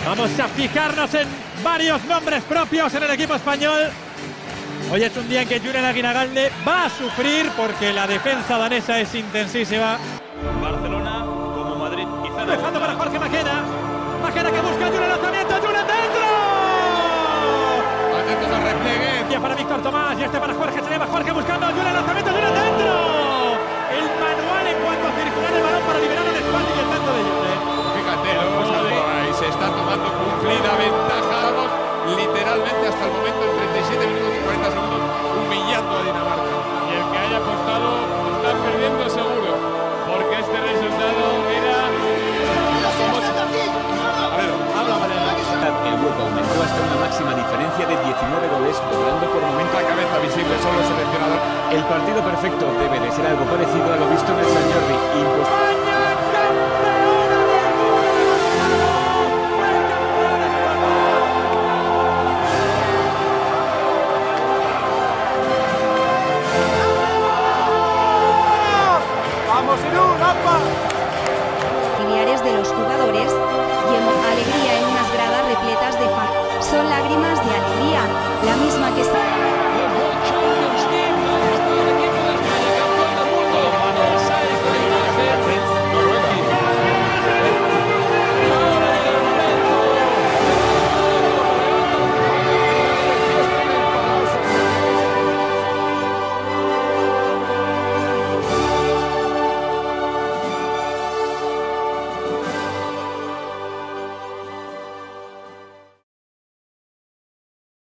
Vamos a fijarnos en varios nombres propios en el equipo español. Hoy es un día en que Julen Aguinagalde va a sufrir porque la defensa danesa es intensísima. Barcelona como Madrid. Quizá dejando para Jorge Maquena. Maquena que busca Julen, lanzamiento, Julen dentro. Atentos al repliegue. Ya para Víctor Tomás y este para Jorge Chaleva. Jorge buscando a Julen, lanzamiento, Julen dentro. El manual en cuanto a circular el balón para liberar el espacio y el centro de Julen. Fíjate, ahí se está tomando cumplida ventaja. Vamos, literalmente hasta el momento en 37 minutos y 40 segundos humillando a Dinamarca. Y el que haya apostado está perdiendo seguro, porque este resultado era... A ver, habla Mariano. El hueco aumentó hasta una máxima diferencia de 19 goles, logrando por momento La cabeza visible solo el seleccionador. el partido perfecto. Debe de ser algo parecido a lo visto en el San Jordi.